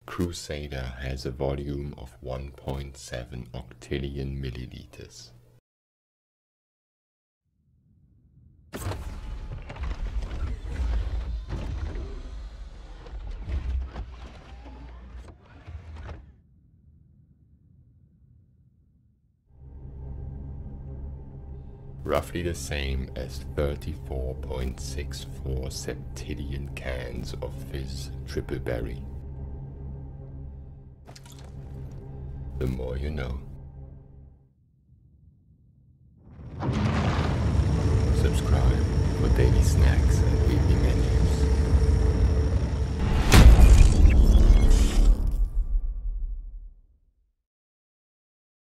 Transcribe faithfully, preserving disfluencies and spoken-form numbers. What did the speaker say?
Crusader has a volume of one point seven octillion milliliters. Roughly the same as thirty-four point six four septillion cans of Fizz Triple Berry. The more you know. Subscribe for daily snacks and